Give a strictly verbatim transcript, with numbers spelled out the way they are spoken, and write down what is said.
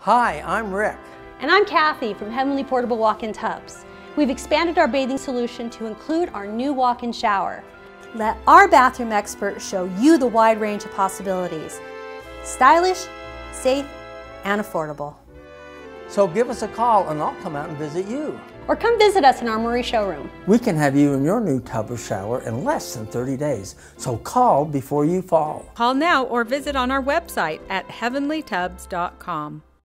Hi, I'm Rick. And I'm Kathy from Heavenly Portable Walk-in Tubs. We've expanded our bathing solution to include our new walk-in shower. Let our bathroom expert show you the wide range of possibilities. Stylish, safe, and affordable. So give us a call and I'll come out and visit you. Or come visit us in our Murray showroom. We can have you in your new tub or shower in less than thirty days. So call before you fall. Call now or visit on our website at heavenly tubs dot com.